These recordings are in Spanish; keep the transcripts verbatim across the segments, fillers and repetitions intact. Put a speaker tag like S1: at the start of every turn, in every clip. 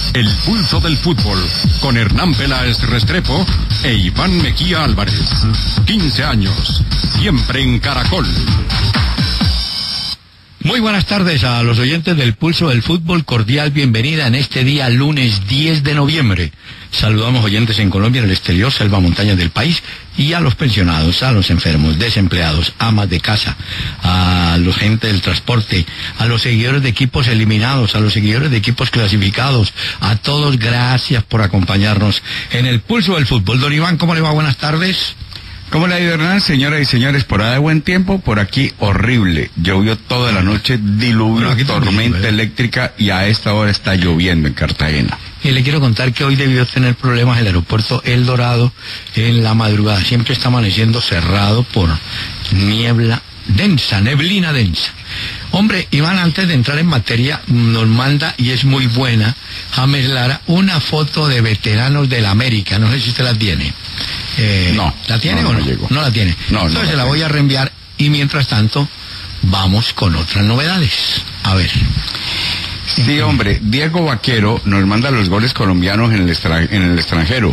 S1: El pulso del fútbol, con Hernán Peláez Restrepo e Iván Mejía Álvarez. quince años, siempre en Caracol.
S2: Muy buenas tardes a los oyentes del Pulso del Fútbol, cordial bienvenida en este día lunes diez de noviembre. Saludamos oyentes en Colombia, en el exterior, selva, montañas del país, y a los pensionados, a los enfermos, desempleados, amas de casa, a los gente del transporte, a los seguidores de equipos eliminados, a los seguidores de equipos clasificados, a todos gracias por acompañarnos en el Pulso del Fútbol. Don Iván, ¿cómo le va? Buenas tardes.
S3: ¿Cómo le ha ido, Hernán? Señoras y señores, por ahí de buen tiempo, por aquí horrible. Llovió toda la noche, diluvio, bueno, tormenta también, eléctrica, y a esta hora está lloviendo en Cartagena.
S2: Y le quiero contar que hoy debió tener problemas el aeropuerto El Dorado en la madrugada. Siempre está amaneciendo cerrado por niebla densa, neblina densa. Hombre, Iván, antes de entrar en materia, nos manda, y es muy buena, James Lara, una foto de veteranos de la América. No sé si usted la tiene. Eh,
S3: no.
S2: ¿La tiene
S3: no,
S2: o no?
S3: No,
S2: no la tiene.
S3: No,
S2: Entonces
S3: no
S2: se la voy a reenviar, y mientras tanto, vamos con otras novedades. A ver.
S3: Sí, hombre, Diego Vaquero nos manda los goles colombianos en el, extra, en el extranjero.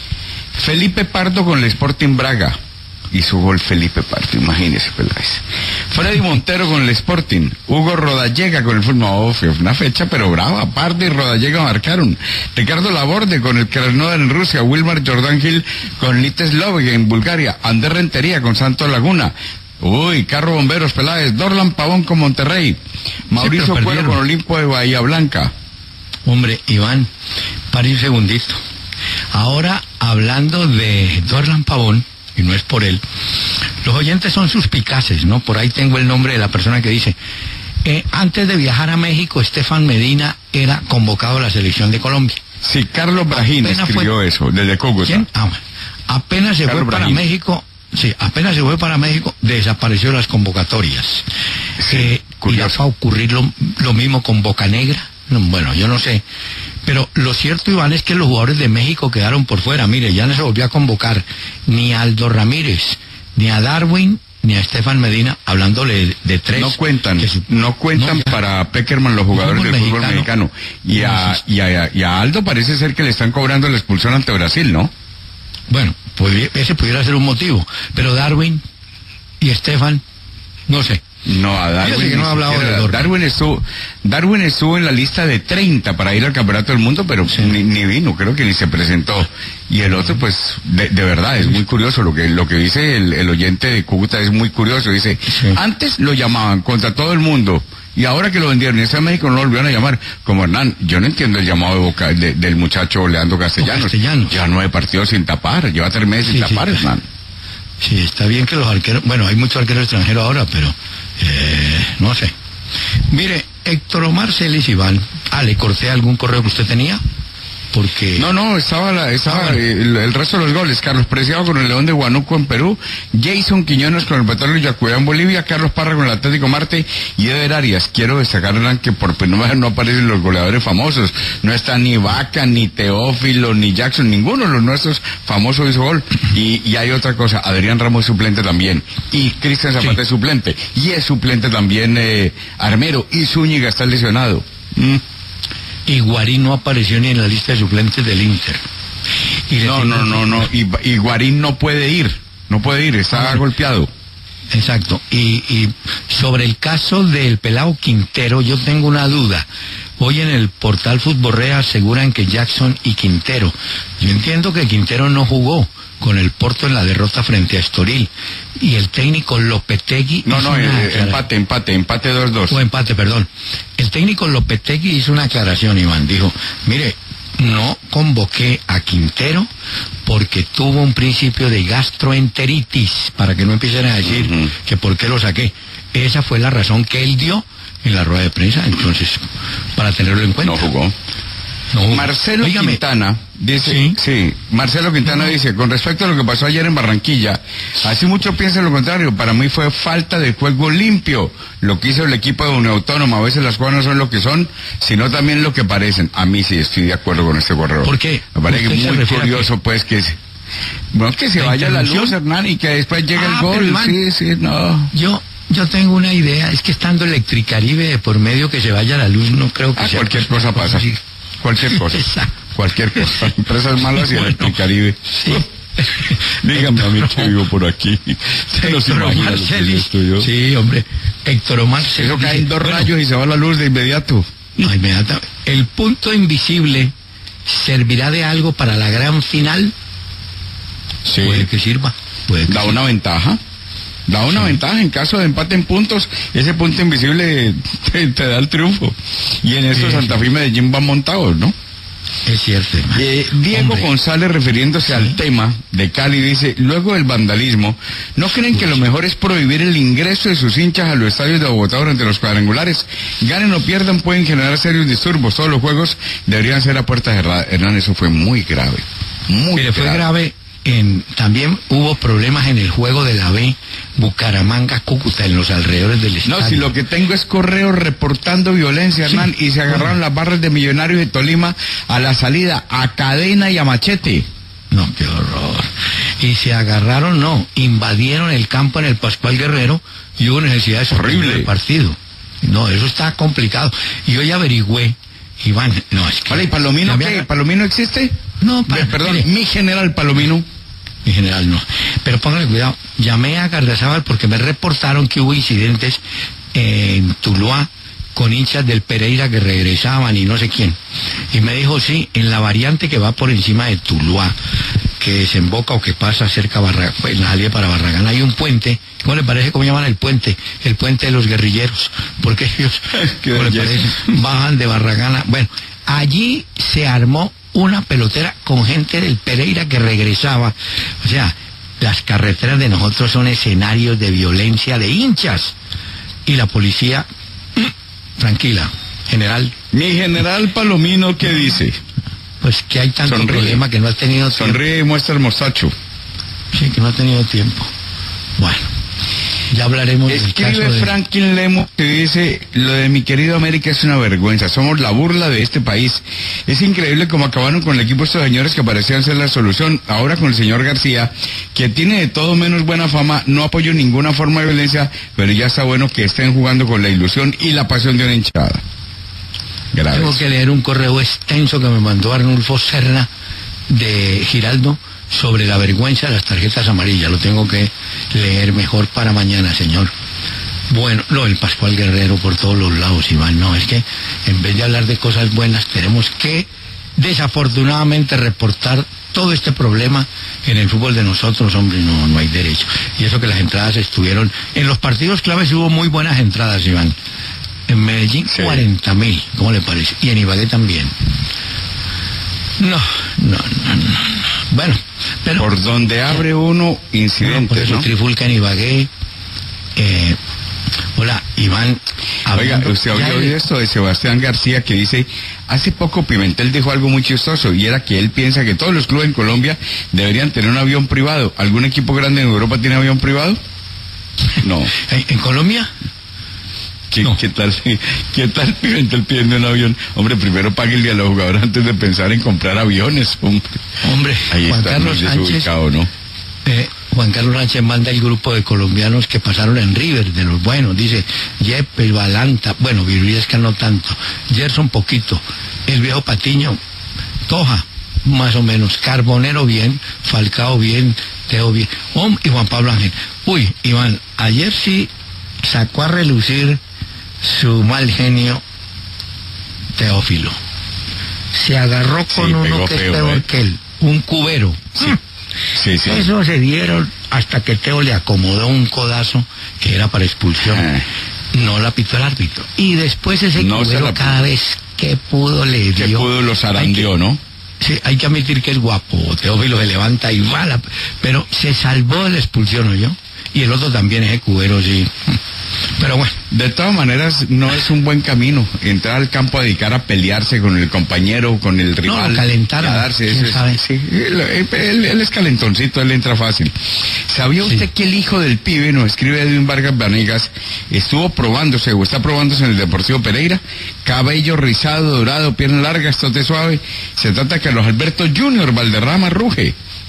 S3: Felipe Pardo con el Sporting Braga. Y su gol Felipe Pardo, imagínese, Peláez. Freddy Montero con el Sporting. Hugo Rodallega con el fútbol. No, fue una fecha pero brava. Pardo y Rodallega marcaron. Ricardo Laborde con el Krasnodar en Rusia. Wilmar Jordan Hill con Liteslov en Bulgaria. Ander Rentería con Santos Laguna. Uy, Carro Bomberos, Peláez. Dorlan Pavón con Monterrey. Mauricio sí, Cuero con Olimpo de Bahía Blanca.
S2: Hombre, Iván, pare un segundito. Ahora, hablando de Dorlan Pavón, y no es por él, los oyentes son suspicaces, ¿no? Por ahí tengo el nombre de la persona que dice, eh, antes de viajar a México, Estefan Medina era convocado a la selección de Colombia.
S3: Sí, Carlos Brajín apenas escribió fue... eso, desde Cúcuta.
S2: ¿Quién? Ah, bueno. Apenas se Carlos fue Brajín. para México, sí, apenas se fue para México, desapareció las convocatorias.
S3: Sí,
S2: eh, ¿Irá a ocurrir lo, lo mismo con Bocanegra? No, bueno, yo no sé. Pero lo cierto, Iván, es que los jugadores de México quedaron por fuera. Mire, ya no se volvió a convocar ni a Aldo Ramírez, ni a Darwin, ni a Estefan Medina, hablándole de, de tres.
S3: No cuentan,
S2: su...
S3: no cuentan no, para Peckerman los jugadores del fútbol mexicano. Y a, y, a, y a Aldo parece ser que le están cobrando la expulsión ante Brasil, ¿no?
S2: Bueno, pues ese pudiera ser un motivo. Pero Darwin y Estefan, no sé.
S3: No, a Darwin,
S2: que no ha hablado de
S3: Darwin estuvo, Darwin estuvo en la lista de treinta para ir al Campeonato del Mundo, pero sí. ni, ni vino, creo que ni se presentó. Y el otro, pues, de, de verdad, es muy curioso, lo que, lo que dice el, el oyente de Cúcuta es muy curioso, dice, sí. Antes lo llamaban contra todo el mundo, y ahora que lo vendieron y está en México no lo volvieron a llamar, como Hernán, yo no entiendo el llamado de boca, de, del muchacho Leandro Castellanos,
S2: Castellanos.
S3: Ya nueve partidos sin tapar, lleva tres meses sí, sin tapar, sí. Hernán.
S2: Sí, está bien que los arqueros, bueno, hay muchos arqueros extranjeros ahora, pero eh, no sé. Mire, Héctor Omar Celis Iván, ah, ¿le corté algún correo que usted tenía? Porque...
S3: No, no, estaba, la, estaba ah, bueno. el, el resto de los goles. Carlos Preciado con el León de Huánuco en Perú, Jason Quiñones con el Petróleo Yacuyá en Bolivia, Carlos Parra con el Atlético Marte y Eder Arias. Quiero destacar, que por primera vez no aparecen los goleadores famosos. No está ni Vaca, ni Teófilo, ni Jackson, ninguno de los nuestros famosos hizo gol. Y, y hay otra cosa, Adrián Ramos suplente también. Y Cristian Zapata sí. es suplente. Y es suplente también eh, Armero. Y Zúñiga está lesionado. Mm.
S2: Y Guarín no apareció ni en la lista de suplentes del Inter.
S3: Y no, no, no, no, y, y Guarín no puede ir, no puede ir, está ah, golpeado.
S2: Exacto, y, y sobre el caso del pelado Quintero, yo tengo una duda. Hoy en el portal Futbolrea aseguran que Jackson y Quintero, yo entiendo que Quintero no jugó con el Porto en la derrota frente a Estoril, y el técnico Lopetegui...
S3: No, no, eh, empate, empate, empate dos dos.
S2: O empate, perdón. El técnico Lopetegui hizo una aclaración, Iván, dijo, mire, no convoqué a Quintero porque tuvo un principio de gastroenteritis, para que no empiecen a decir uh-huh. que por qué lo saqué. Esa fue la razón que él dio en la rueda de prensa, entonces, para tenerlo en cuenta.
S3: No jugó. No. Marcelo Oígame. Quintana dice, ¿Sí? sí, Marcelo Quintana no. dice, con respecto a lo que pasó ayer en Barranquilla, así muchos piensan lo contrario, para mí fue falta de juego limpio, lo que hizo el equipo de Unión Autónoma, a veces las cosas no son lo que son, sino también lo que parecen. A mí sí estoy de acuerdo con este corredor.
S2: ¿Por qué?
S3: Me parece que muy curioso, pues, que bueno, que se vaya la luz, Hernán, y que después llegue ah, el gol. Iván, sí, sí, no.
S2: Yo... Yo tengo una idea, es que estando Electricaribe de por medio que se vaya la luz, no creo que
S3: ah,
S2: sea...
S3: cualquier cosa pasa. Así. cualquier cosa.
S2: Exacto.
S3: Cualquier cosa. Empresas malas y
S2: Bueno,
S3: Electricaribe.
S2: Sí.
S3: Dígame a mí que vivo por aquí. Se nos
S2: Héctor
S3: imagina
S2: Omar
S3: lo que
S2: Celis.
S3: es esto yo.
S2: Sí, hombre. Héctor Omar Celis.
S3: Eso cae en dos
S2: Bueno,
S3: rayos y se va la luz de inmediato.
S2: no, inmediatamente. El punto invisible servirá de algo para la gran final.
S3: Sí.
S2: Puede que sirva. Puede que
S3: Da
S2: sirva.
S3: una ventaja. Da una
S2: Sí.
S3: ventaja en caso de empate en puntos. Ese punto invisible te, te da el triunfo. Y en esto
S2: Sí,
S3: Santa
S2: sí.
S3: Fe y Medellín van montados, ¿no?
S2: Es cierto, hermano.
S3: Eh, Diego
S2: Hombre.
S3: González, refiriéndose
S2: Sí.
S3: al tema de Cali, dice, luego del vandalismo, ¿no creen que lo mejor es prohibir el ingreso de sus hinchas a los estadios de Bogotá durante los cuadrangulares? Ganen o pierdan, pueden generar serios disturbios. Todos los juegos deberían ser a puerta cerrada. Hernán, eso fue muy grave. Muy
S2: Mire, fue
S3: grave.
S2: grave. En, también hubo problemas en el juego de la B, Bucaramanga-Cúcuta, en los alrededores del estadio.
S3: No, si lo que tengo es correo reportando violencia,
S2: Sí.
S3: Hernán, y se agarraron las barras de Millonarios de Tolima a la salida, a cadena y a machete.
S2: No, qué horror. Y se agarraron, no, invadieron el campo en el Pascual Guerrero y hubo necesidad de suspender
S3: Horrible.
S2: el partido. No, eso está complicado. Y hoy averigüé, Iván, no, es que...
S3: Vale, ¿y Palomino
S2: Ya me
S3: qué?
S2: aga-
S3: ¿Palomino existe?
S2: No,
S3: Pe-
S2: pa-
S3: Perdón,
S2: mire,
S3: mi general Palomino.
S2: en general no. Pero póngale cuidado, llamé a Gardiazabal porque me reportaron que hubo incidentes en Tuluá con hinchas del Pereira que regresaban y no sé quién. Y me dijo, sí, en la variante que va por encima de Tuluá, que desemboca o que pasa cerca de Barra, en la salida para Barragán, hay un puente. ¿Cómo le parece cómo llaman el puente? El puente de los guerrilleros. Porque ellos,
S3: Qué
S2: ¿cómo le
S3: belleza.
S2: parece? Bajan de Barragán. a- Bueno, allí se armó una pelotera con gente del Pereira que regresaba. O sea, las carreteras de nosotros son escenarios de violencia de hinchas. Y la policía, tranquila, general,
S3: Mi general Palomino, ¿qué dice?
S2: pues que hay tanto
S3: Sonríe.
S2: problema que no ha tenido tiempo.
S3: Sonríe y muestra el mostacho.
S2: Sí, que no ha tenido tiempo. Bueno, ya hablaremos del caso
S3: Escribe
S2: de...
S3: Franklin Lemo que dice, lo de mi querido América es una vergüenza, somos la burla de este país. Es increíble cómo acabaron con el equipo estos señores que parecían ser la solución. Ahora con el señor García, que tiene de todo menos buena fama, no apoyo ninguna forma de violencia, pero ya está bueno que estén jugando con la ilusión y la pasión de una hinchada. Graves.
S2: Tengo que leer un correo extenso que me mandó Arnulfo Serna de Giraldo sobre la vergüenza de las tarjetas amarillas. Lo tengo que leer mejor para mañana, señor. Bueno, lo del Pascual Guerrero por todos los lados, Iván. No, es que en vez de hablar de cosas buenas, tenemos que desafortunadamente reportar todo este problema en el fútbol de nosotros, hombre, no, no hay derecho. Y eso que las entradas estuvieron... En los partidos claves hubo muy buenas entradas, Iván. En Medellín,
S3: Sí.
S2: cuarenta mil, ¿cómo le parece? Y en Ibagué también. No, no, no, no. no. Bueno, pero...
S3: Por donde abre uno
S2: no, por
S3: incidentes,
S2: eso
S3: ¿no?
S2: trifulca en Ibagué. Eh, hola, Iván.
S3: Oiga,
S2: hablando-
S3: usted
S2: ya
S3: había
S2: el-
S3: oído esto de Sebastián García que dice, hace poco Pimentel dijo algo muy chistoso y era que él piensa que todos los clubes en Colombia deberían tener un avión privado. ¿Algún equipo grande en Europa tiene avión privado? No.
S2: ¿En, en Colombia?
S3: ¿Qué,
S2: No.
S3: qué tal, qué tal Pimentel pidiendo un avión? Hombre, primero páguenle a los jugadores antes de pensar en comprar aviones, hombre.
S2: Hombre,
S3: Ahí
S2: Juan
S3: está
S2: Carlos
S3: muy
S2: Sánchez...
S3: desubicado, ¿no?
S2: Eh, Juan Carlos Sánchez manda el grupo de colombianos que pasaron en River, de los buenos, dice Yepes, Balanta, bueno, Virulesca no tanto, Gerson poquito, el viejo Patiño, Toja, más o menos, Carbonero bien, Falcao bien, Teo bien, Om y Juan Pablo Ángel. Uy, Iván, ayer sí sacó a relucir su mal genio Teófilo. Se agarró con
S3: Sí,
S2: uno
S3: pegó
S2: que es
S3: feo,
S2: peor
S3: ¿eh?
S2: que él, un cubero.
S3: Sí. Sí, sí.
S2: Eso se dieron hasta que Teo le acomodó un codazo que era para expulsión.
S3: Ah.
S2: No la pitó el árbitro. Y después ese
S3: No se
S2: cubero
S3: la
S2: cada vez que pudo le
S3: Que
S2: dio.
S3: pudo los zarandeó, ¿no?
S2: Sí, hay que admitir que es guapo. Teófilo se levanta y va. la- Pero se salvó de la expulsión, ¿oyó? Y el otro también, ese cubero, sí. Pero bueno.
S3: De todas maneras, no es un buen camino entrar al campo a dedicar a pelearse con el compañero, con el rival.
S2: lo calentaron,
S3: y a darse.
S2: quién
S3: Eso es-
S2: sabe.
S3: sí, él, él- él es calentoncito, él entra fácil. ¿Sabía
S2: Sí.
S3: usted que el hijo del pibe, nos escribe Edwin Vargas Vanegas, estuvo probándose o está probándose en el Deportivo Pereira? Cabello rizado, dorado, pierna larga, estote suave. Se trata de Carlos Alberto Junior Valderrama Ruge.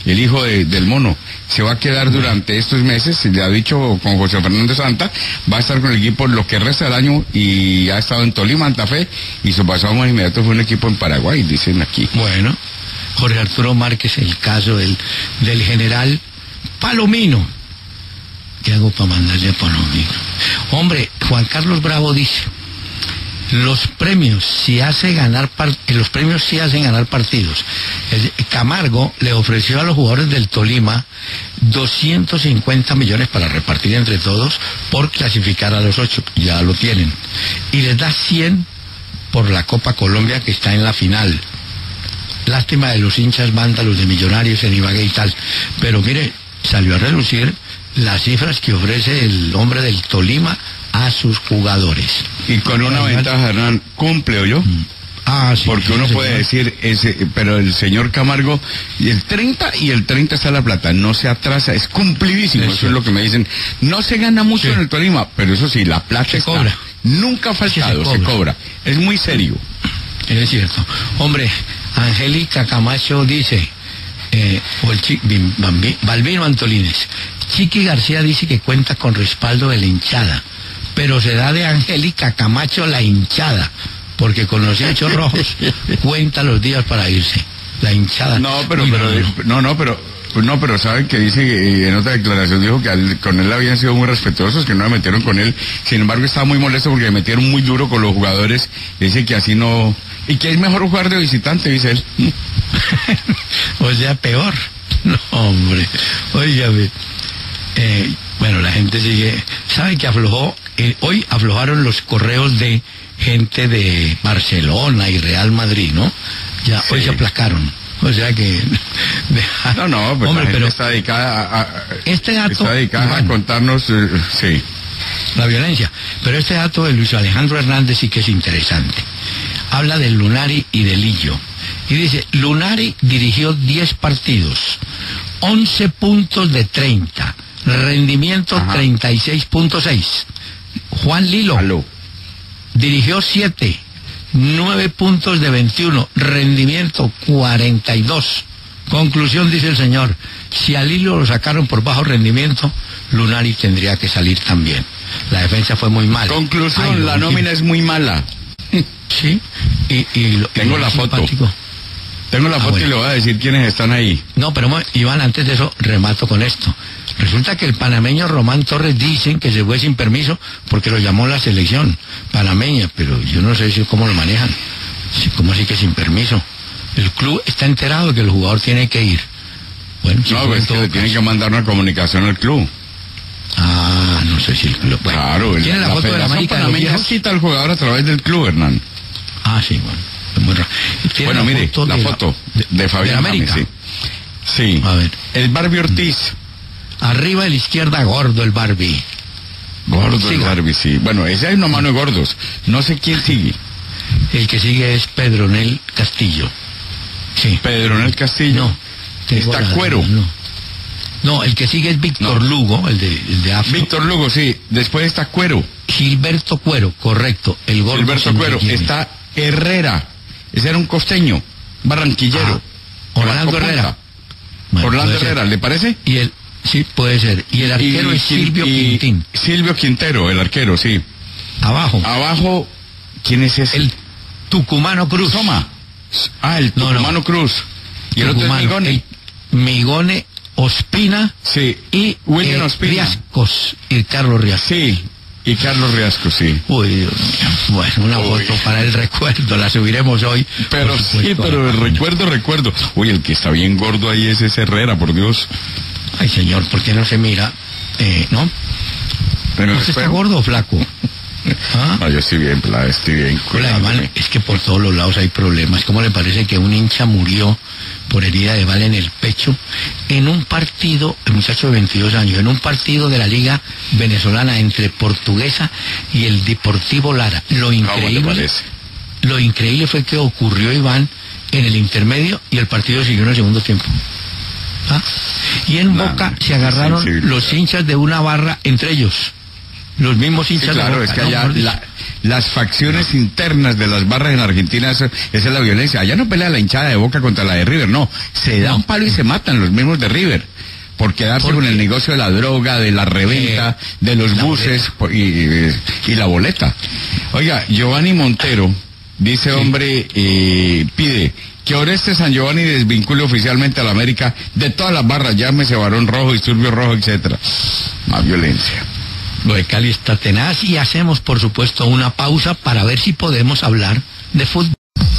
S3: el hijo de, del mono, se va a quedar durante estos meses, le ha dicho con José Fernando Santa, va a estar con el equipo lo que resta del año y ha estado en Tolima, Santa Fe, y su pasado más inmediato fue un equipo en Paraguay, dicen aquí.
S2: Bueno, Jorge Arturo Márquez, el caso del, del general Palomino. ¿Qué hago para mandarle a Palomino? Hombre, Juan Carlos Bravo dice, los premios si hace ganar par- los premios sí hacen ganar partidos. El Camargo le ofreció a los jugadores del Tolima doscientos cincuenta millones para repartir entre todos por clasificar a los ocho, ya lo tienen, y les da cien por la Copa Colombia que está en la final. Lástima de los hinchas vándalos de Millonarios en Ibagué y tal, pero mire, salió a relucir las cifras que ofrece el hombre del Tolima a sus jugadores.
S3: Y con una ventaja, Hernán, cumple, ¿oyó?
S2: Ah, sí.
S3: Porque uno
S2: sí,
S3: puede
S2: señor.
S3: decir, ese, pero el señor Camargo, y el treinta y el treinta está la plata, no se atrasa, es cumplidísimo,
S2: Es
S3: eso
S2: cierto.
S3: es lo que me dicen. No se gana mucho
S2: Sí.
S3: en el Tolima, pero eso sí, la plata
S2: Se
S3: está.
S2: cobra.
S3: Nunca ha faltado,
S2: Sí,
S3: se,
S2: se
S3: cobra.
S2: cobra.
S3: Es muy serio.
S2: Es cierto. Hombre, Angélica Camacho dice, eh, o el Chi- Bim- Bambi- Balbino Antolines, Chiqui García dice que cuenta con respaldo de la hinchada, pero se da de Angélica Camacho la hinchada, porque con los hechos rojos cuenta los días para irse. La hinchada.
S3: No, pero,
S2: Uy,
S3: pero,
S2: no, no.
S3: no, no, pero, no, pero saben que dice, eh, en otra declaración dijo que al- con él habían sido muy respetuosos, que no me metieron con él, sin embargo estaba muy molesto porque me metieron muy duro con los jugadores, dice que así no, y que es mejor jugar de visitante, dice él.
S2: O sea, peor. No, hombre. Óigame. Eh, bueno, la gente sigue. ¿Sabe que aflojó? Eh, hoy aflojaron los correos de gente de Barcelona y Real Madrid, ¿no? Ya, hoy
S3: Sí.
S2: se aplacaron. O sea que.
S3: No, no, pues
S2: hombre,
S3: la gente
S2: pero
S3: está dedicada a, a-
S2: este dato,
S3: está dedicada
S2: Iván,
S3: a contarnos, eh, sí.
S2: la violencia. Pero este dato de Luis Alejandro Hernández sí que es interesante. Habla del Lunari y del Lillo. Y dice, Lunari dirigió diez partidos, once puntos de treinta, rendimiento
S3: Ajá.
S2: treinta y seis punto seis. Juan Lilo
S3: Aló.
S2: dirigió siete, nueve puntos de veintiuno, rendimiento cuarenta y dos. Conclusión, dice el señor, si a Lilo lo sacaron por bajo rendimiento, Lunari tendría que salir también. La defensa fue muy mala.
S3: Conclusión,
S2: Ay, lo
S3: la
S2: último.
S3: nómina es muy mala.
S2: Sí, y, y lo-
S3: Tengo
S2: y lo
S3: la foto.
S2: simpático.
S3: Tengo la
S2: Ah,
S3: foto
S2: bueno.
S3: y le voy a decir quiénes están ahí.
S2: No, pero mo- Iván, antes de eso, remato con esto. Resulta que el panameño Román Torres dicen que se fue sin permiso porque lo llamó la selección panameña, pero yo no sé si cómo lo manejan. Sí, ¿cómo así que sin permiso? El club está enterado de que el jugador tiene que ir. Bueno, si
S3: No,
S2: fue
S3: pues
S2: en
S3: es que
S2: todo
S3: le tienen
S2: caso.
S3: que mandar una comunicación al club.
S2: Ah, no sé si el club... Bueno,
S3: Claro, el-
S2: ¿tiene la, foto de la
S3: Federación
S2: América de los
S3: Panameña
S2: viejos?
S3: cita al jugador a través del club, Hernán.
S2: Ah, sí, bueno. es muy raro. ¿Tiene
S3: Bueno, mire,
S2: foto
S3: la
S2: de
S3: foto de, de Fabián
S2: de América?
S3: James, sí. Sí.
S2: A ver.
S3: El Barbie Ortiz.
S2: Arriba a la izquierda, gordo el Barbie.
S3: Gordo el
S2: Siga.
S3: Barbie, sí. Bueno, ese hay una mano de gordos. No sé quién sigue.
S2: El que sigue es Pedronel Castillo. Sí.
S3: Pedronel Castillo.
S2: No. tengo
S3: Está
S2: la-
S3: Cuero.
S2: No. No, el que sigue es Víctor
S3: No.
S2: Lugo, el de, el de Afro.
S3: Víctor Lugo, sí. Después está Cuero.
S2: Gilberto Cuero, correcto. El gordo.
S3: Gilberto
S2: sin
S3: Cuero.
S2: quién es.
S3: Está Herrera. Ese era un costeño. Barranquillero.
S2: Ah, Orlando
S3: Barranco
S2: Herrera.
S3: Punta.
S2: Bueno,
S3: Orlando
S2: puede ser.
S3: Herrera, ¿le parece?
S2: Y el, sí, puede ser. Y el arquero
S3: Y-
S2: es Silvio
S3: y-
S2: Quintín.
S3: Silvio Quintero, el arquero, sí.
S2: Abajo.
S3: Abajo, ¿quién es ese?
S2: El Tucumano Cruz.
S3: Soma. Ah, el
S2: No, no.
S3: Tucumano Cruz. Y el otro es
S2: Tucumano.
S3: Migoni.
S2: El Migone Ospina
S3: Sí.
S2: y
S3: William
S2: eh,
S3: Ospina.
S2: Riascos. Y Carlos Riascos.
S3: Sí. Y Carlos Riasco, sí.
S2: Uy, Dios mío. Bueno, una
S3: Uy.
S2: foto para el recuerdo, la subiremos hoy.
S3: Pero
S2: por
S3: sí,
S2: supuesto, a
S3: pero
S2: la página.
S3: recuerdo, recuerdo. Uy, el que está bien gordo ahí es ese Herrera, por Dios.
S2: Ay, señor, ¿por qué no se mira? Eh, ¿no?
S3: ¿En el
S2: ¿Usted está
S3: espejo?
S2: gordo o flaco? ¿Ah?
S3: No, yo estoy bien, Pla, estoy bien.
S2: Hola,
S3: cuidándome.
S2: Iván, es que por todos los lados hay problemas. ¿Cómo le parece que un hincha murió por herida de bala en el pecho en un partido, el muchacho de veintidós años, en un partido de la Liga Venezolana entre Portuguesa y el Deportivo Lara? Lo
S3: ¿Cómo le
S2: increíble,
S3: parece?
S2: lo increíble fue que ocurrió, Iván, en el intermedio y el partido siguió en el segundo tiempo. ¿Ah? Y en
S3: No,
S2: Boca
S3: no,
S2: se agarraron
S3: sensibilidad.
S2: los hinchas de una barra entre ellos. Los mismos
S3: Sí,
S2: hinchas
S3: claro,
S2: de
S3: es
S2: Boca.
S3: que
S2: ¿no?
S3: allá
S2: Mejor dicho.
S3: la, las facciones internas de las barras en Argentina, esa, esa es la violencia. Allá no pelea la hinchada de Boca contra la de River, no, se da un palo y se matan los mismos de River por quedarse con el negocio de la droga, de la reventa, eh, de los buses y, y, y la boleta. Oiga, Giovanni Montero dice, sí. hombre, eh, pide que Orestes San Giovanni desvincule oficialmente a la América de todas las barras, llámese Barón Rojo, Disturbio Rojo, etcétera. Más violencia.
S2: Lo de Cali está tenaz y hacemos, por supuesto, una pausa para ver si podemos hablar de fútbol.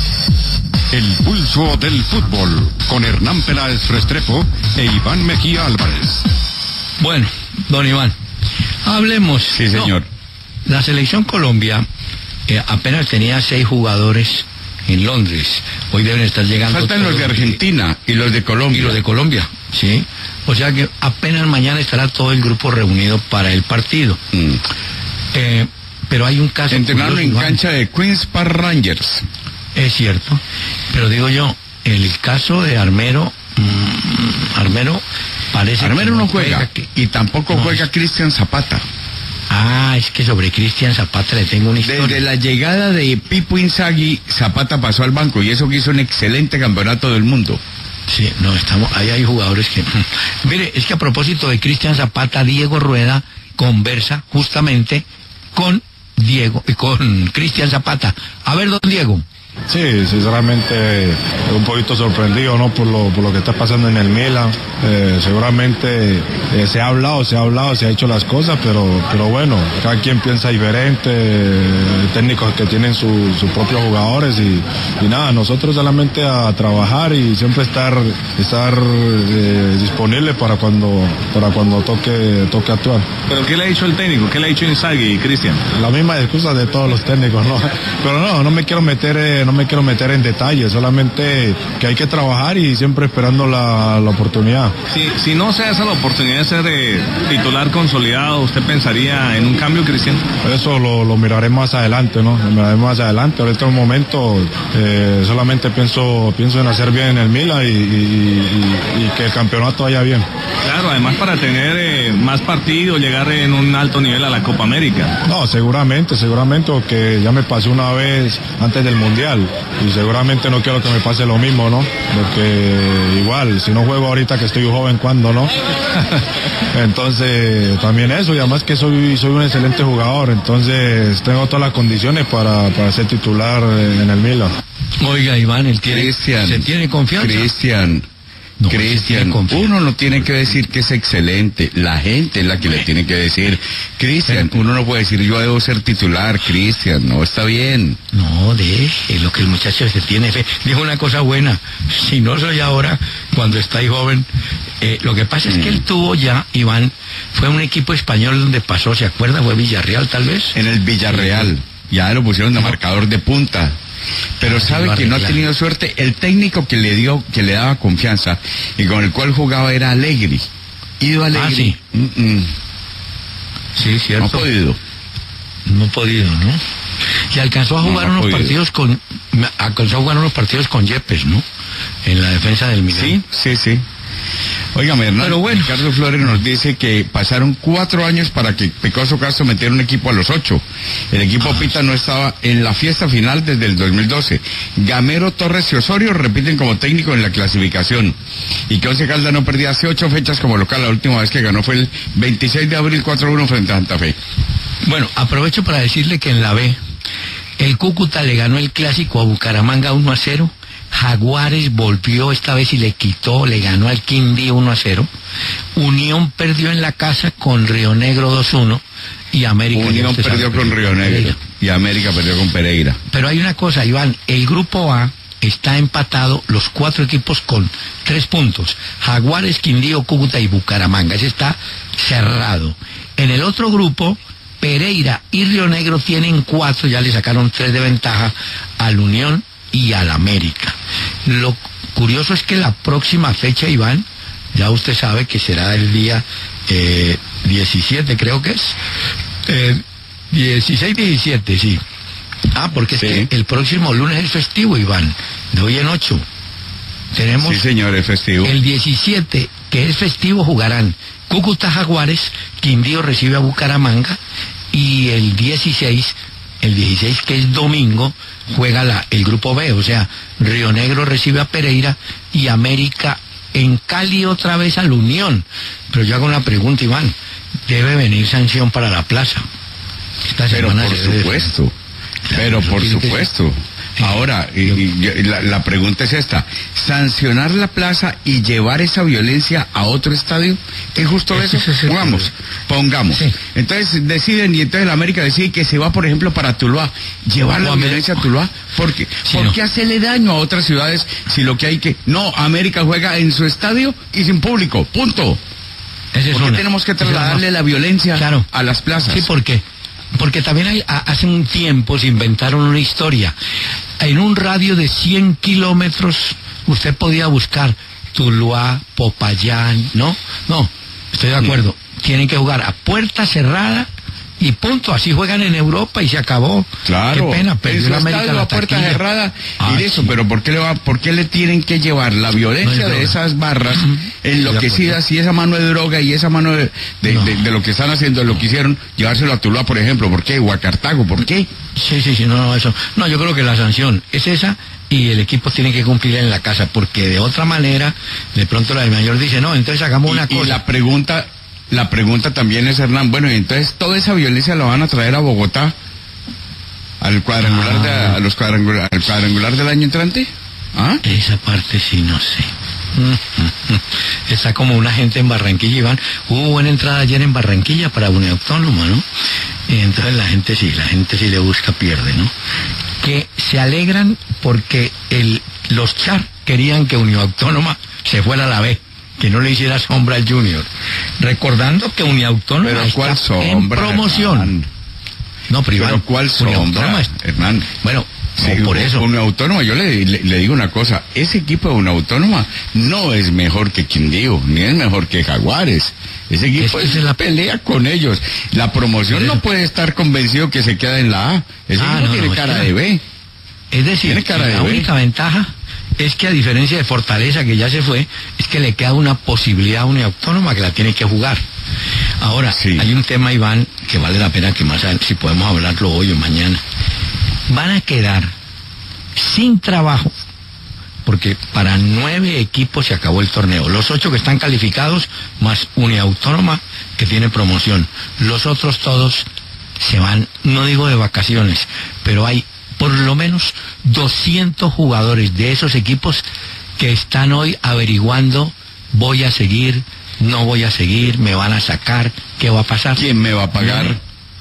S1: El pulso del fútbol, con Hernán Peláez Restrepo e Iván Mejía Álvarez.
S2: Bueno, don Iván, hablemos.
S3: Sí, señor.
S2: No, la selección Colombia eh, apenas tenía seis jugadores en Londres. Hoy deben estar llegando.
S3: Faltan los de Argentina y los de Colombia.
S2: Y los de Colombia, sí. O sea que apenas mañana estará todo el grupo reunido para el partido. Mm. Eh, pero hay un caso.
S3: Entrenaron en cancha de Queens Park Rangers.
S2: Es cierto, pero digo yo, el caso de Armero, mmm, Armero parece
S3: Armero
S2: que
S3: no juega, juega que, y tampoco no, juega Cristian Zapata.
S2: Ah, es que sobre Cristian Zapata le tengo una historia.
S3: Desde la llegada de Pipo Inzaghi, Zapata pasó al banco y eso que hizo un excelente campeonato del mundo.
S2: Sí, no, estamos, ahí hay jugadores que... Mire, es que a propósito de Cristian Zapata, Diego Rueda conversa justamente con Diego, con Cristian Zapata. A ver, don Diego.
S4: Sí, sinceramente un poquito sorprendido, ¿no? Por lo, por lo que está pasando en el Milan. Eh, seguramente eh, se ha hablado, se ha hablado, se ha hecho las cosas, pero, pero bueno, cada quien piensa diferente, eh, técnicos que tienen su, sus propios jugadores y, y nada, nosotros solamente a trabajar y siempre estar, estar eh, disponible para cuando, para cuando toque, toque actuar.
S5: ¿Pero qué le ha dicho el técnico? ¿Qué le ha dicho Inzaghi y Cristian?
S4: La misma excusa de todos los técnicos, ¿no? Pero no, no me quiero meter eh, no me quiero meter en detalles, solamente que hay que trabajar y siempre esperando la, la oportunidad.
S5: Si, si no se hace la oportunidad de ser eh, titular consolidado, ¿usted pensaría en un cambio, Cristian?
S4: Eso lo, lo miraré más adelante, ¿no? Lo miraré más adelante. Ahorita en un momento eh, solamente pienso pienso en hacer bien en el Milan y, y, y, y que el campeonato vaya bien.
S5: Claro, además para tener eh, más partidos, llegar en un alto nivel a la Copa América.
S4: No, seguramente, seguramente, porque ya me pasó una vez antes del Mundial. Y seguramente no quiero que me pase lo mismo, ¿no? Porque igual, si no juego ahorita que estoy joven, ¿cuándo, no? Entonces, también eso, y además que soy, soy un excelente jugador, entonces tengo todas las condiciones para, para ser titular en el Milan.
S2: Oiga, Iván, él tiene,
S3: Cristian,
S2: ¿se tiene confianza?
S3: Cristian. No, Cristian, uno no tiene que decir que es excelente, la gente es la que le tiene que decir. Cristian, uno no puede decir yo debo ser titular, Cristian, no está bien.
S2: No, deje, lo que el muchacho se tiene fe. Dijo una cosa buena, si no soy ahora, cuando estáis joven. Eh, lo que pasa es que él tuvo ya, Iván, fue un equipo español donde pasó, ¿se acuerda? Fue Villarreal tal vez.
S3: En el Villarreal, ya lo pusieron de marcador de punta. Pero sabe que no ha tenido suerte. El técnico que le dio, que le daba confianza y con el cual jugaba era Allegri. Ido Allegri.
S2: Ah, sí.
S3: Mm -mm.
S2: Sí, cierto.
S3: No ha podido.
S2: No ha podido, ¿no? Y alcanzó a jugar no, no unos podido. partidos con, alcanzó a jugar unos partidos con Yepes, ¿no? En la defensa del Milan.
S3: Sí, sí, sí. Óigame, Hernán, pero bueno, Ricardo Flores nos dice que pasaron cuatro años para que Pecoso Castro metiera un equipo a los ocho. El equipo ah, Pita no estaba en la fiesta final desde el dos mil doce. Gamero, Torres y Osorio repiten como técnico en la clasificación. Y que Once Caldas no perdía hace ocho fechas como local. La última vez que ganó fue el veintiséis de abril cuatro a uno frente a Santa Fe.
S2: Bueno, aprovecho para decirle que en la B, el Cúcuta le ganó el clásico a Bucaramanga uno a cero. Jaguares volvió esta vez y le quitó, le ganó al Quindío uno a cero. Unión perdió en la casa con Río Negro dos a uno. Y América...
S3: Unión perdió con Río Negro. Y América perdió con Pereira.
S2: Pero hay una cosa, Iván, el grupo A está empatado, los cuatro equipos con tres puntos. Jaguares, Quindío, Cúcuta y Bucaramanga. Ese está cerrado. En el otro grupo, Pereira y Río Negro tienen cuatro, ya le sacaron tres de ventaja al Unión y al América. Lo curioso es que la próxima fecha, Iván, ya usted sabe que será el día eh, diecisiete, creo que es. Eh, dieciséis, diecisiete, sí. Ah, porque sí. Es que el próximo lunes es festivo, Iván, de hoy en ocho. Tenemos...
S3: Sí, señor, es festivo.
S2: El diecisiete, que es festivo, jugarán Cúcuta Jaguares, Quindío recibe a Bucaramanga, y el dieciséis, el dieciséis, que es domingo, juega la, el grupo B, o sea, Río Negro recibe a Pereira y América en Cali otra vez a la Unión. Pero yo hago una pregunta, Iván, ¿debe venir sanción para la Plaza? Esta
S3: Pero
S2: semana
S3: por
S2: se debe-
S3: supuesto,
S2: Claro,
S3: pero
S2: yo
S3: por
S2: pienso que
S3: supuesto.
S2: sí.
S3: Ahora, y, y- y la, la pregunta es esta, ¿sancionar la plaza y llevar esa violencia a otro estadio? ¿Es justo
S2: Ese
S3: eso?
S2: es el-
S3: Pongamos, pongamos.
S2: Sí.
S3: Entonces deciden, y entonces la América decide que se va, por ejemplo, para Tuluá. ¿Llevar la
S2: O Amé-
S3: violencia a Tuluá? ¿Por qué?
S2: Sí,
S3: ¿Por
S2: no.
S3: qué hacerle daño a otras ciudades si lo que hay que... No, América juega en su estadio y sin público, punto.
S2: Esa es
S3: ¿Por qué
S2: una.
S3: tenemos que
S2: Esa es
S3: trasladarle
S2: una.
S3: la violencia
S2: Claro.
S3: a las plazas?
S2: Sí, ¿por qué? Porque también hay, a- hace un tiempo se inventaron una historia. En un radio de cien kilómetros usted podía buscar Tuluá, Popayán, ¿no? No, estoy de acuerdo. Tienen que jugar a puerta cerrada y punto. Así juegan en Europa y se acabó.
S3: Claro,
S2: Qué pena,
S3: en
S2: perdió
S3: su
S2: la América
S3: estadio
S2: la
S3: a puerta
S2: taquilla.
S3: cerrada
S2: Ah,
S3: y eso,
S2: sí.
S3: pero ¿por qué, le va, ¿por qué le tienen que llevar la violencia
S2: No hay
S3: de
S2: droga.
S3: esas barras
S2: Ujú.
S3: enloquecidas y esa mano de droga y esa mano de, de,
S2: No.
S3: de- de lo que están haciendo, de lo que hicieron, llevárselo a Tuluá, por ejemplo? ¿Por qué? ¿O a Cartago? ¿Por qué?
S2: Sí, sí, sí, no, no, eso. No, yo creo que la sanción es esa y el equipo tiene que cumplir en la casa, porque de otra manera, de pronto la del mayor dice, no, entonces hagamos una
S3: Y, y
S2: cosa.
S3: la pregunta, la pregunta también es, Hernán, bueno, y entonces toda esa violencia la van a traer a Bogotá, al cuadrangular, de,
S2: Ah.
S3: a los cuadrangular, al cuadrangular del año entrante. ¿Ah?
S2: Esa parte sí, no sé. Está como una gente en Barranquilla, Iván. Hubo buena entrada ayer en Barranquilla para Unión Autónoma, ¿no? Y entonces la gente sí, la gente sí le busca, pierde, ¿no? Que se alegran porque el, los Char querían que Unión Autónoma se fuera a la B, que no le hiciera sombra al Junior. Recordando que Unión Autónoma
S3: Pero
S2: está
S3: ¿cuál
S2: en
S3: sombra,
S2: promoción.
S3: Hernán?
S2: No, pero Iván,
S3: Pero ¿cuál
S2: Unión
S3: sombra,
S2: Autónoma es-
S3: Hernán?
S2: Bueno,
S3: Sí,
S2: no, por eso.
S3: Una autónoma, yo le, le, le digo una cosa, ese equipo de una autónoma no es mejor que Quindío, ni es mejor que Jaguares. Ese equipo
S2: Es que
S3: es
S2: esa es la-
S3: pelea con ellos. La promoción
S2: Por eso.
S3: no puede estar convencido que se queda en la A. Ese
S2: Ah,
S3: equipo
S2: no,
S3: tiene
S2: no,
S3: cara
S2: es que
S3: de
S2: no.
S3: B.
S2: Es decir,
S3: Tiene cara
S2: que la
S3: de B.
S2: única ventaja es que a diferencia de Fortaleza, que ya se fue, es que le queda una posibilidad a Unión Autónoma que la tiene que jugar. Ahora,
S3: Sí.
S2: hay un tema, Iván, que vale la pena que más adelante, si podemos hablarlo hoy o mañana. Van a quedar sin trabajo, porque para nueve equipos se acabó el torneo. Los ocho que están calificados, más Unión Autónoma, que tiene promoción. Los otros todos se van, no digo de vacaciones, pero hay por lo menos doscientos jugadores de esos equipos que están hoy averiguando, voy a seguir, no voy a seguir, me van a sacar, ¿qué va a pasar?
S3: ¿Quién me va a pagar?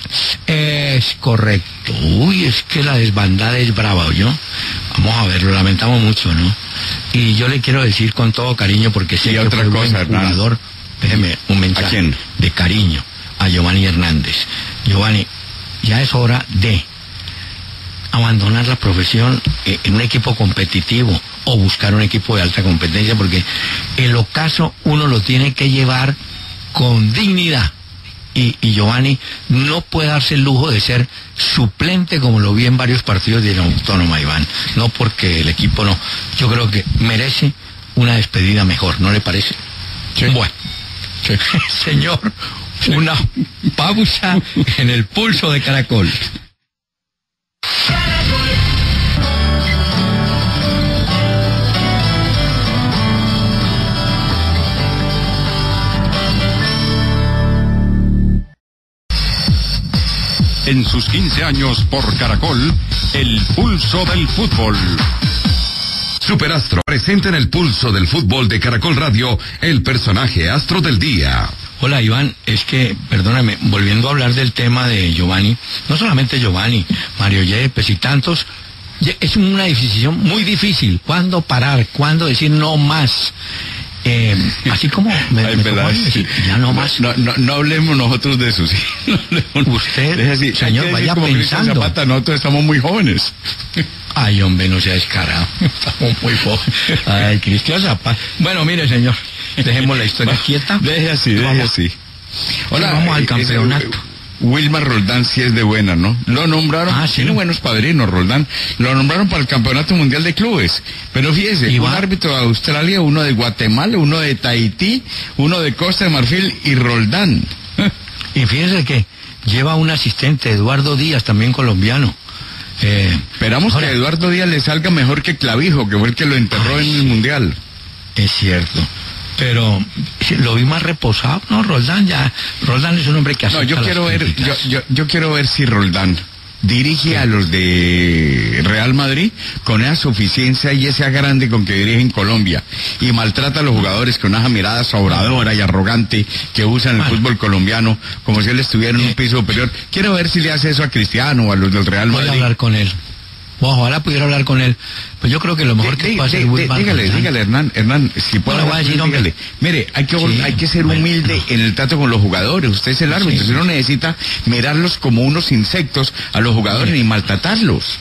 S2: Es correcto. Uy, es que la desbandada es brava, ¿oyó? Vamos a ver, lo lamentamos mucho, ¿no? Y yo le quiero decir con todo cariño, porque sé
S3: Y
S2: que
S3: otra
S2: fue un
S3: cosa,
S2: buen
S3: Hernán.
S2: jugador, déjeme un mensaje
S3: ¿A quién?
S2: de cariño a Giovanni Hernández. Giovanni, ya es hora de abandonar la profesión eh, en un equipo competitivo o buscar un equipo de alta competencia, porque el ocaso uno lo tiene que llevar con dignidad. Y, y Giovanni no puede darse el lujo de ser suplente, como lo vi en varios partidos de la Autónoma, Iván. No porque el equipo no. Yo creo que merece una despedida mejor, ¿no le parece?
S3: Sí.
S2: Bueno, señor, una pausa en el pulso de Caracol.
S1: En sus quince años por Caracol, el pulso del fútbol.
S6: Superastro presenta en el pulso del fútbol de Caracol Radio el personaje astro del día.
S2: Hola Iván, es que, perdóname, volviendo a hablar del tema de Giovanni, no solamente Giovanni, Mario Yepes y tantos, ye- es una decisión muy difícil. ¿Cuándo parar? ¿Cuándo decir no más? Eh, así como me,
S3: Ay,
S2: me
S3: verdad,
S2: tocó
S3: sí.
S2: decir, ya no más.
S3: No, no, no hablemos nosotros de eso, sí. No hablemos.
S2: Usted,
S3: Es así, hay
S2: señor,
S3: que decir
S2: vaya
S3: como Cristian
S2: pensando.
S3: Zapata, nosotros estamos muy jóvenes.
S2: Ay, hombre, no sea descarado. Estamos muy jóvenes. Ay, Cristian Zapata. Bueno, mire, señor, dejemos la historia quieta.
S3: Deje así, deje
S2: Vamos.
S3: así.
S2: vamos al
S3: eh,
S2: campeonato.
S3: ese, Wilmar Roldán sí es de buena, ¿no? Lo nombraron,
S2: Ah, sí.
S3: tiene buenos padrinos, Roldán. Lo nombraron para el Campeonato Mundial de Clubes. Pero fíjese,
S2: ¿Y
S3: un
S2: va?
S3: árbitro de Australia, uno de Guatemala, uno de Tahití, uno de Costa de Marfil y Roldán.
S2: Y fíjese que lleva un asistente, Eduardo Díaz, también colombiano. Eh,
S3: Esperamos ahora, que a Eduardo Díaz le salga mejor que Clavijo, que fue el que lo enterró ay, en el Mundial.
S2: Es cierto. Pero lo vi más reposado. No, Roldán ya. Roldán es un hombre que acepta.
S3: No, yo quiero ver, yo, yo, yo quiero ver si Roldán dirige ¿qué? A los de Real Madrid con esa suficiencia y esa grande con que dirige en Colombia y maltrata a los jugadores con esa mirada sobradora y arrogante que usan en el bueno. fútbol colombiano como si él estuviera en un piso superior. Quiero ver si le hace eso a Cristiano o a los del Real Madrid.
S2: Voy a hablar con él. Bueno, ojalá pudiera hablar con él. Pues yo creo que lo mejor que puede hacer es
S3: Dígale, dígale, dígale, Hernán, Hernán, si puede
S2: no,
S3: decir, dígale. Mire, hay que, sí, hay que ser bueno, humilde no. en el trato con los jugadores. Usted es el árbitro, sí, usted no necesita mirarlos como unos insectos a los jugadores sí. ni maltratarlos.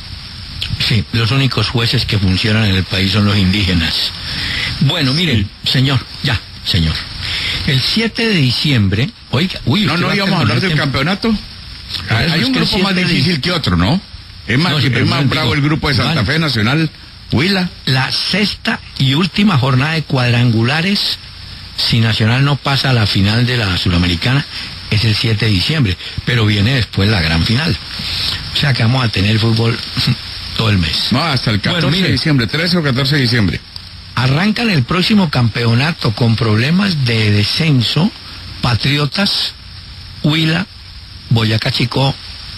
S2: Sí, los únicos jueces que funcionan en el país son los indígenas. Bueno, miren, sí. señor, ya, señor. El siete de diciembre, oiga, uy,
S3: no, no íbamos a hablar del campeonato. Hay, hay un grupo más difícil que otro, ¿no? Es más, no, es más no, bravo digo, el grupo de Santa Fe Nacional, Huila.
S2: La sexta y última jornada de cuadrangulares, si Nacional no pasa a la final de la Sudamericana, es el siete de diciembre, pero viene después la gran final. O sea que vamos a tener fútbol todo el mes.
S3: No, hasta el catorce bueno, mire, de diciembre, trece o catorce de diciembre.
S2: Arrancan el próximo campeonato con problemas de descenso, Patriotas, Huila, Boyacá Chicó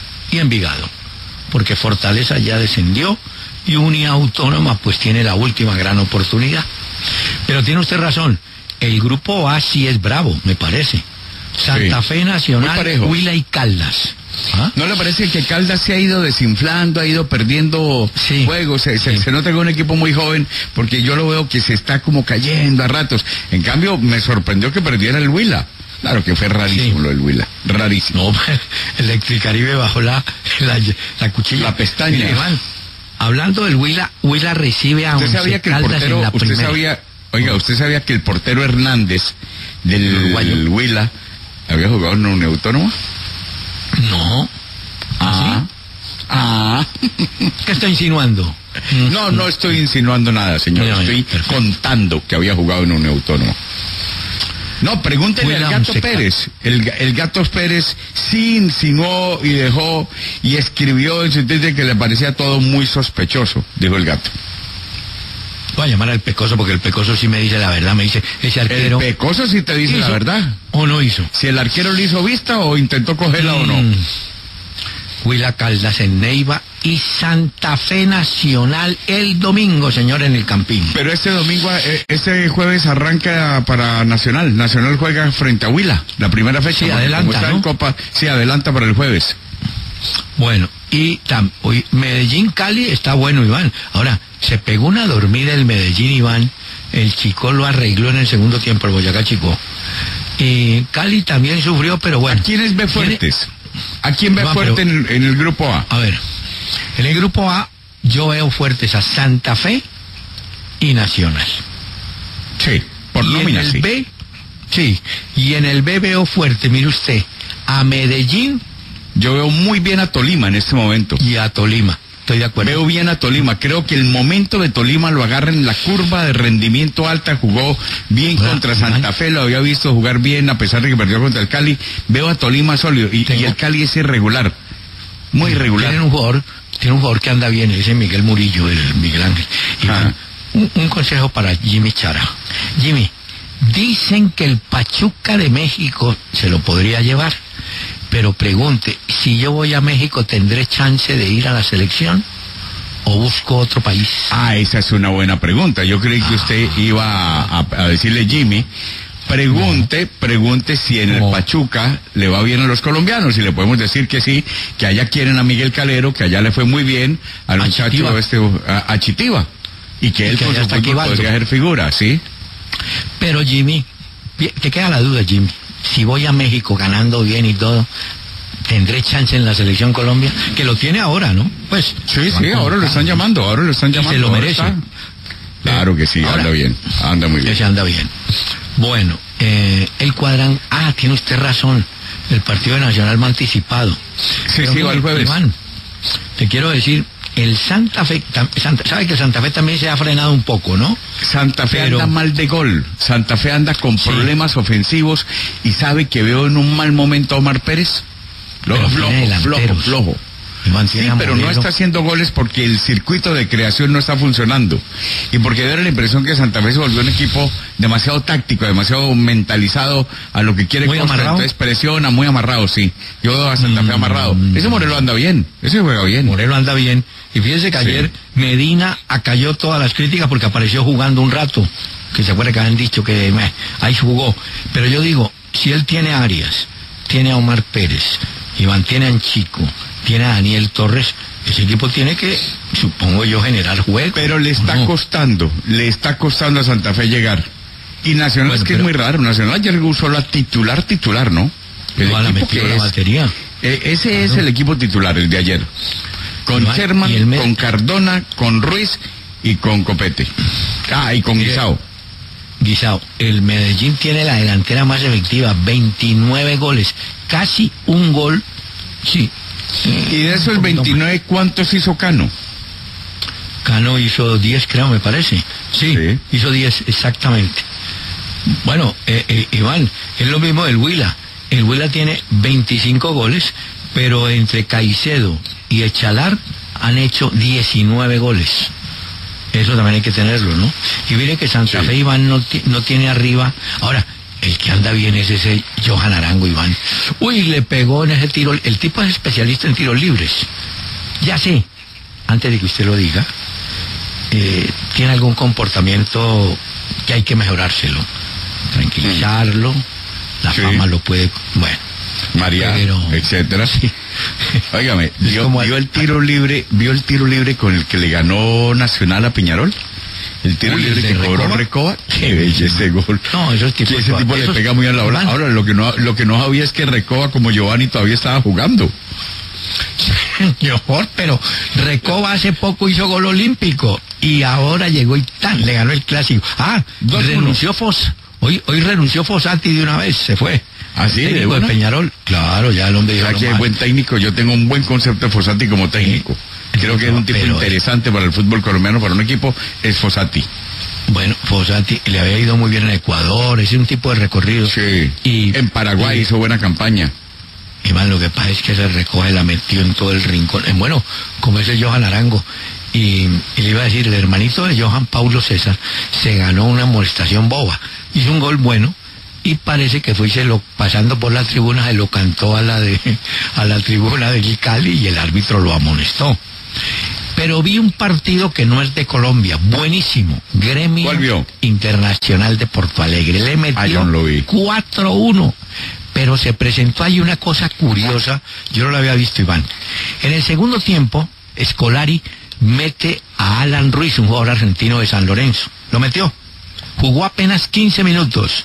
S2: y Envigado. Porque Fortaleza ya descendió y Unidad Autónoma pues tiene la última gran oportunidad. Pero tiene usted razón, el grupo A sí es bravo, me parece. Santa sí. Fe Nacional, Huila y Caldas. ¿Ah?
S3: ¿No le parece que Caldas se ha ido desinflando, ha ido perdiendo sí. juegos? Se, sí. se, se nota que es un equipo muy joven, porque yo lo veo que se está como cayendo a ratos. En cambio, me sorprendió que perdiera el Huila. Claro que fue rarísimo sí. lo del Huila, rarísimo.
S2: No, Electricaribe bajó la, la, la cuchilla.
S3: La pestaña.
S2: Mire, Iván, hablando del Huila, Huila recibe a
S3: Once sabía que el
S2: Caldas
S3: portero,
S2: en la
S3: usted
S2: primera.
S3: sabía, oiga, usted sabía que el portero Hernández del el Huila había jugado en una autónoma.
S2: No.
S3: Ah. ¿Sí? Ah.
S2: ¿Qué está insinuando?
S3: No, no estoy insinuando nada, señor. No, estoy perfecto. contando que había jugado en una autónoma. No, pregúntele al Gato Pérez. El, el Gato Pérez sí insinuó y dejó y escribió en su Twitter que le parecía todo muy sospechoso, dijo el Gato.
S2: Voy a llamar al Pecoso porque el Pecoso sí me dice la verdad, me dice, ese arquero...
S3: El Pecoso sí te dice
S2: ¿hizo
S3: la verdad?
S2: ¿O no hizo?
S3: Si el arquero le hizo vista o intentó cogerla mm. o no.
S2: Huila, Caldas en Neiva y Santa Fe Nacional el domingo, señor, en el Campín.
S3: Pero este domingo, eh, este jueves arranca para Nacional. Nacional juega frente a Huila, la primera fecha.
S2: Sí, adelanta, ¿no?
S3: En Copa, sí, adelanta para el jueves.
S2: Bueno, y tam, hoy, Medellín-Cali está bueno, Iván. Ahora, se pegó una dormida el Medellín, Iván. El Chico lo arregló en el segundo tiempo, el Boyacá Chico. Y Cali también sufrió, pero bueno.
S3: ¿A quiénes ve fuertes? ¿A quién ve no, fuerte pero, en, en el grupo A?
S2: A ver, en el grupo A yo veo fuertes a Santa Fe y Nacional.
S3: Sí, por
S2: y
S3: nómina,
S2: en el
S3: sí.
S2: B, sí, y en el B veo fuerte, mire usted, a Medellín.
S3: Yo veo muy bien a Tolima en este momento.
S2: Y a Tolima, estoy de acuerdo.
S3: Veo bien a Tolima, creo que el momento de Tolima lo agarra en la curva de rendimiento alta, jugó bien bueno, contra Santa Fe, lo había visto jugar bien a pesar de que perdió contra el Cali. Veo a Tolima sólido y, y el Cali es irregular, muy irregular.
S2: Tiene un jugador, tiene un jugador que anda bien, ese Miguel Murillo, el Miguel Ángel. Y ah. un, un consejo para Jimmy Chara. Jimmy, dicen que el Pachuca de México se lo podría llevar. Pero pregunte, si yo voy a México, ¿tendré chance de ir a la selección o busco otro país?
S3: Ah, esa es una buena pregunta. Yo creí que usted iba a, a, a decirle, Jimmy, pregunte, no. pregunte si en no. el Pachuca le va bien a los colombianos, y le podemos decir que sí, que allá quieren a Miguel Calero, que allá le fue muy bien al a muchacho Chitiva. este, a, a Chitiva, y que y él que con su fútbol podría hacer figura, ¿sí?
S2: Pero Jimmy, te queda la duda, Jimmy. Si voy a México ganando bien y todo, ¿tendré chance en la selección Colombia? Que lo tiene ahora, ¿no? Pues
S3: sí, sí, ahora lo están llamando, ahora lo están llamando.
S2: Se lo merece.
S3: Claro que sí, ahora, anda bien, anda muy bien.
S2: Ese anda bien. Bueno, eh, el cuadran... Ah, tiene usted razón, el partido de Nacional va anticipado.
S3: Sí, sí, va el jueves.
S2: Iván, te quiero decir... El Santa Fe, Santa, sabe que Santa Fe también se ha frenado un poco, ¿no?
S3: Santa Fe
S2: Pero,
S3: anda mal de gol, Santa Fe anda con
S2: sí.
S3: problemas ofensivos, y sabe que veo en un mal momento a Omar Pérez. Flojo, flojo, flojo, flojo. Sí, pero no está haciendo goles porque el circuito de creación no está funcionando. Y porque da la impresión que Santa Fe se volvió un equipo demasiado táctico, demasiado mentalizado a lo que quiere Costa. Entonces presiona, muy amarrado, sí. Yo veo a Santa Fe amarrado. Ese Morelos anda bien, ese juega bien.
S2: Morelos anda bien. Y fíjese que ayer sí. Medina acalló todas las críticas porque apareció jugando un rato. Que se acuerda que habían dicho que meh, ahí jugó. Pero yo digo, si él tiene a Arias, tiene a Omar Pérez, y mantiene a Chico, tiene a Daniel Torres, ese equipo tiene que, supongo yo, generar juego.
S3: Pero le está no. costando, le está costando a Santa Fe llegar. Y Nacional bueno, es que pero... es muy raro, Nacional ayer usó la titular titular, ¿no? El
S2: no, la metió la es, batería.
S3: Eh, ese claro. es el equipo titular, el de ayer. Con no, Sherman, med... con Cardona, con Ruiz y con Copete. Ah, y con Guisao.
S2: Guisao, el Medellín tiene la delantera más efectiva, veintinueve goles, casi un gol, sí.
S3: Y de esos veintinueve, ¿cuántos hizo Cano?
S2: Cano hizo diez, creo, me parece. Sí, sí. hizo diez, exactamente. Bueno, eh, eh, Iván, es lo mismo del Huila. El Huila tiene veinticinco goles, pero entre Caicedo y Echalar han hecho diecinueve goles. Eso también hay que tenerlo, ¿no? Y mire que Santa sí. Fe, Iván, no, no tiene arriba. Ahora, el que anda bien es ese Johan Arango, Iván. Uy, le pegó en ese tiro. El tipo es especialista en tiros libres. Ya sé, antes de que usted lo diga, eh, tiene algún comportamiento que hay que mejorárselo. Tranquilizarlo. La sí. fama lo puede... Bueno.
S3: María, pero... etcétera. Sí. Óigame, vio, vio el tiro libre, vio el tiro libre con el que le ganó Nacional a Peñarol. El tiro Uy, libre que cobró Recoba. Qué bella ese gol.
S2: No, esos tipos,
S3: ese tipo esos... le pega muy a la hora. Ahora lo que no lo que no sabía es que Recoba como Giovanni todavía estaba jugando.
S2: Señor, pero Recoba hace poco hizo gol olímpico y ahora llegó y tan le ganó el clásico. Ah, Dos renunció Fos. Hoy hoy renunció Fossati de una vez, se fue.
S3: ¿Así?
S2: ¿Ah, técnico de, de Peñarol? Claro, ya el hombre dijo.
S3: Aquí hay buen técnico, yo tengo un buen concepto de Fossati como técnico. Sí. Creo que es un tipo pero, interesante para el fútbol colombiano, para un equipo, es Fossati.
S2: Bueno, Fossati le había ido muy bien en Ecuador, es un tipo de recorrido.
S3: Sí,
S2: y,
S3: en Paraguay y, hizo buena campaña.
S2: Iván, lo que pasa es que se recoge, la metió en todo el rincón. Bueno, como ese Johan Arango. Y, y le iba a decir, el hermanito de Johan, Paulo César, se ganó una amonestación boba. Hizo un gol bueno. Y parece que fue y se lo, pasando por la tribuna, se lo cantó a la de a la tribuna del Cali y el árbitro lo amonestó. Pero vi un partido que no es de Colombia, buenísimo, Gremio Internacional de Porto Alegre, le metió cuatro uno, pero se presentó ahí una cosa curiosa, yo no lo había visto, Iván. En el segundo tiempo, Scolari mete a Alan Ruiz, un jugador argentino de San Lorenzo, lo metió. Jugó apenas quince minutos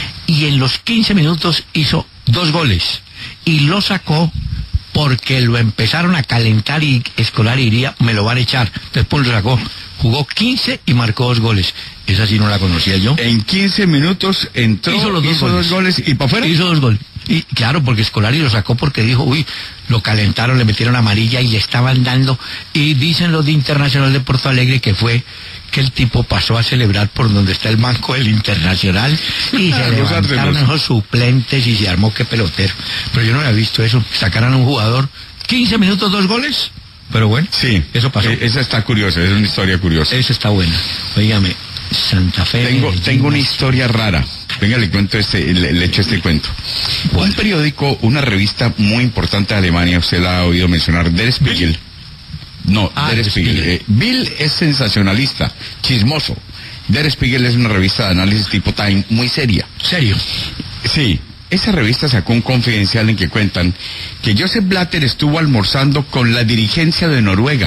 S2: y en los quince minutos hizo dos goles y lo sacó porque lo empezaron a calentar y Scolari diría, me lo van a echar. Después lo sacó, jugó quince y marcó dos goles. Esa sí no la conocía yo.
S3: En quince minutos entró, hizo, los dos, hizo goles. dos goles y para afuera.
S2: Hizo dos goles. Y claro, porque Scolari lo sacó porque dijo, uy, lo calentaron, le metieron amarilla y le estaban dando. Y dicen los de Internacional de Porto Alegre que fue que el tipo pasó a celebrar por donde está el banco del Internacional y se levantaron esos suplentes y se armó que pelotero. Pero yo no había visto eso, sacaran a un jugador, quince minutos, dos goles. Pero bueno,
S3: sí,
S2: eso pasó.
S3: Eh, esa está curiosa, es una historia curiosa.
S2: Esa está buena. Óigame, Santa Fe...
S3: Tengo, tengo una historia rara. Venga, le cuento este, le, le echo este cuento. Bueno. Un periódico, una revista muy importante de Alemania, usted la ha oído mencionar, Der Spiegel. No, ah, Der Spiegel. Eh, Bill es sensacionalista, chismoso. Der Spiegel es una revista de análisis tipo Time muy seria.
S2: ¿Serio?
S3: Sí. Esa revista sacó un confidencial en que cuentan que Joseph Blatter estuvo almorzando con la dirigencia de Noruega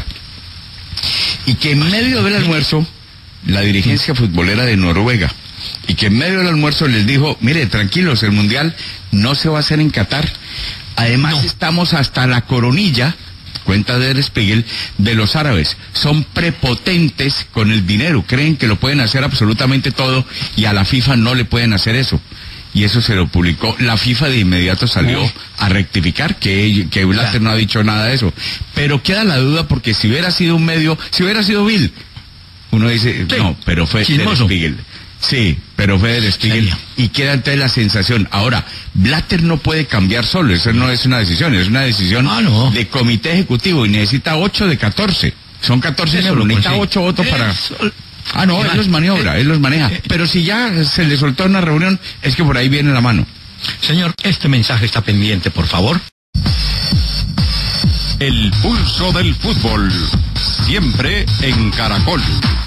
S3: y que en medio del almuerzo, la dirigencia futbolera de Noruega, y que en medio del almuerzo les dijo, mire, tranquilos, el Mundial no se va a hacer en Qatar. Además no. estamos hasta la coronilla, cuenta Der Spiegel, de los árabes. Son prepotentes con el dinero, creen que lo pueden hacer absolutamente todo y a la FIFA no le pueden hacer eso. Y eso se lo publicó. La FIFA de inmediato salió Uy. a rectificar que, que Blatter no ha dicho nada de eso. Pero queda la duda porque si hubiera sido un medio, si hubiera sido Bill, uno dice, sí. no, pero fue Der Spiegel. Sí, pero Federer Spiegel, y queda entonces la sensación. Ahora, Blatter no puede cambiar solo, eso no es una decisión, es una decisión
S2: ah, no.
S3: de comité ejecutivo y necesita ocho de catorce. Son catorce
S2: Eso
S3: euros,
S2: lo
S3: necesita
S2: consigue.
S3: ocho votos para...
S2: Eso-
S3: Ah, no, él los maniobra, él los maneja. Pero si ya se le soltó en una reunión, es que por ahí viene la mano.
S2: Señor, este mensaje está pendiente, por favor.
S1: El pulso del fútbol, siempre en Caracol.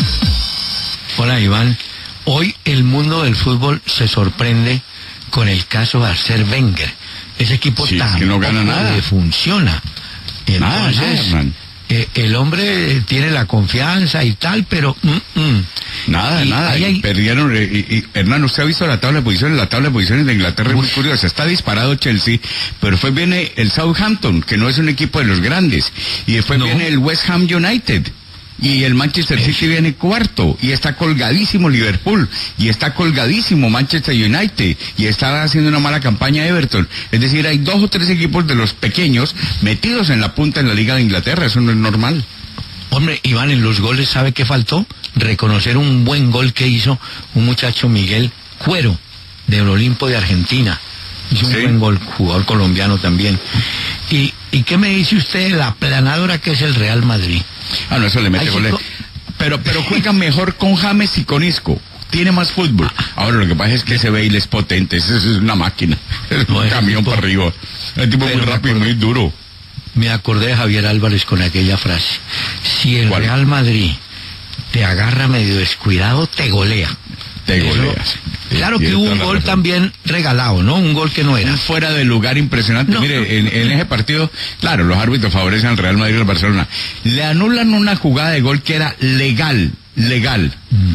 S2: Hola, Iván. Hoy el mundo del fútbol se sorprende con el caso de Arsène Wenger. Ese equipo
S3: Sí, es
S2: tampoco
S3: que no gana nada.
S2: le funciona.
S3: Nada,
S2: Entonces,
S3: nada, man.
S2: eh, el hombre tiene la confianza y tal, pero... mm, mm.
S3: Nada,
S2: Y
S3: nada.
S2: ahí hay-
S3: Perdieron. eh, Y, y, Hernán, usted ha visto la tabla de posiciones. La tabla de posiciones de Inglaterra es muy curiosa. Está disparado Chelsea, pero después viene el Southampton, que no es un equipo de los grandes. Y después
S2: No.
S3: viene el West Ham United. Y el Manchester City viene cuarto. Y está colgadísimo Liverpool. Y está colgadísimo Manchester United. Y está haciendo una mala campaña Everton. Es decir, hay dos o tres equipos de los pequeños metidos en la punta en la Liga de Inglaterra. Eso no es normal.
S2: Hombre, Iván, en los goles, ¿sabe qué faltó? Reconocer un buen gol que hizo un muchacho Miguel Cuero, del Olimpo de Argentina. Hizo un
S3: Sí.
S2: buen gol, jugador colombiano también. ¿Y, ¿Y qué me dice usted de la planadora que es el Real Madrid?
S3: Ah, no, eso le mete
S2: Ay,
S3: goles.
S2: chico.
S3: Pero, pero juega mejor con James y con Isco. Tiene más fútbol. Ahora lo que pasa es que ese Bale es potente, ese es una máquina. Es
S2: No,
S3: un
S2: ese
S3: camión
S2: tipo-
S3: para arriba. El tipo
S2: Pero
S3: muy
S2: me
S3: rápido y
S2: acuerdo-
S3: muy duro.
S2: Me acordé de Javier Álvarez con aquella frase. Si el
S3: ¿Cuál?
S2: Real Madrid te agarra medio descuidado, te golea.
S3: Te
S2: Eso-
S3: goleas.
S2: Claro
S3: Tiene
S2: que hubo
S3: toda
S2: un
S3: la
S2: gol
S3: razón.
S2: también regalado, ¿no? Un gol que no era.
S3: Un fuera de lugar impresionante.
S2: No.
S3: Mire, en, en ese partido, claro, los árbitros favorecen al Real Madrid y al Barcelona. Le anulan una jugada de gol que era legal, legal,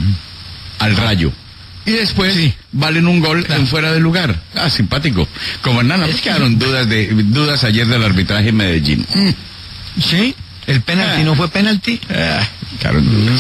S3: al Rayo. Y después
S2: Sí.
S3: valen un gol
S2: Claro.
S3: en fuera de lugar. Ah, simpático. Como nada,
S2: Es
S3: pues
S2: que-
S3: quedaron dudas de dudas ayer del arbitraje en Medellín. Mm.
S2: ¿Sí? ¿El penalti
S3: Ah.
S2: no fue penalti?
S3: Ah, quedaron dudas.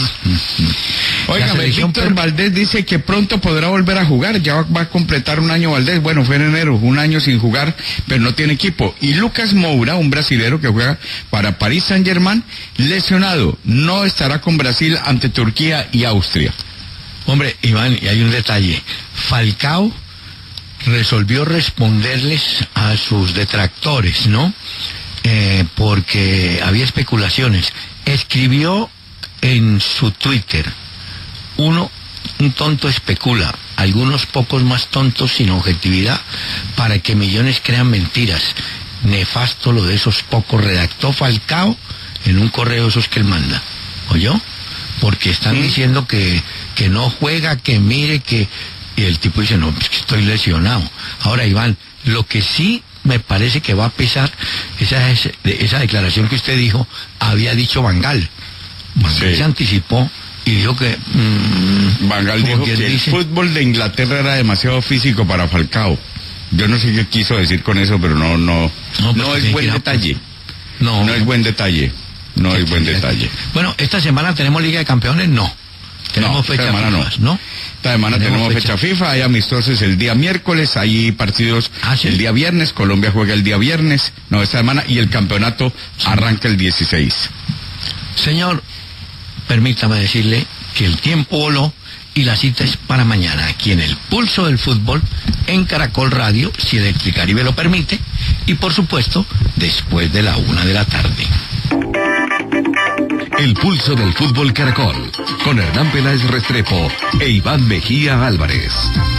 S3: Oiga,
S2: La selección
S3: Víctor
S2: per-
S3: Valdés dice que pronto podrá volver a jugar, ya va, va a completar un año Valdés, bueno, fue en enero, un año sin jugar, pero no tiene equipo. Y Lucas Moura, un brasilero que juega para París Saint-Germain, lesionado, no estará con Brasil ante Turquía y Austria.
S2: Hombre, Iván, y hay un detalle. Falcao resolvió responderles a sus detractores, ¿no? Eh, porque había especulaciones. Escribió en su Twitter, uno, un tonto especula, algunos pocos más tontos sin objetividad, para que millones crean mentiras. Nefasto lo de esos pocos, redactó Falcao en un correo esos que él manda. ¿Oyó? Porque están diciendo que, que no juega, que mire, que... Y el tipo dice, no, pues que estoy lesionado. Ahora, Iván, lo que sí me parece que va a pesar, esa, es- esa declaración que usted dijo, había dicho Van Gaal. Van Gaal
S3: Sí.
S2: se anticipó y dijo que... mm,
S3: Van Gaal
S2: como
S3: dijo
S2: quien
S3: que el
S2: dice,
S3: fútbol de Inglaterra era demasiado físico para Falcao. Yo no sé qué quiso decir con eso, pero no, no,
S2: No,
S3: no,
S2: pues que
S3: es
S2: tiene
S3: buen
S2: que ir a-
S3: detalle.
S2: No,
S3: No es buen detalle. No
S2: que
S3: es buen
S2: tendría que-
S3: detalle.
S2: Bueno, esta semana tenemos Liga de Campeones, no. Tenemos
S3: No,
S2: fecha
S3: esta semana
S2: fijas, ¿no?
S3: Esta semana tenemos, fecha. FIFA, hay amistosos el día miércoles, hay partidos
S2: Ah, ¿sí?
S3: el día viernes, Colombia juega el día viernes, no, esta semana, y el campeonato arranca el dieciséis.
S2: Señor, permítame decirle que el tiempo voló y la cita es para mañana, aquí en el Pulso del Fútbol, en Caracol Radio, si Electricaribe lo permite, y por supuesto, después de la una de la tarde.
S6: El pulso del fútbol Caracol, con Hernán Peláez Restrepo e Iván Mejía Álvarez.